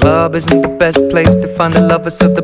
club isn't the best place to find a lover, so the